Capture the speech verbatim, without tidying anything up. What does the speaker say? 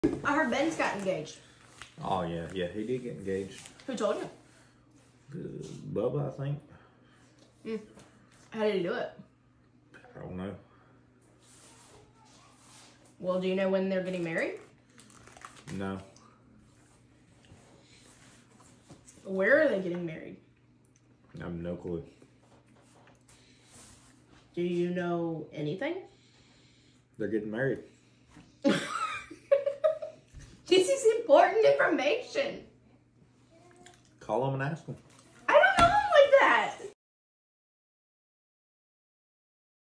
I heard Ben's got engaged. Oh, yeah. Yeah, he did get engaged. Who told you? Uh, Bubba, I think. Mm. How did he do it? I don't know. Well, do you know when they're getting married? No. Where are they getting married? I have no clue. Do you know anything? They're getting married. This is important information. Call them and ask them.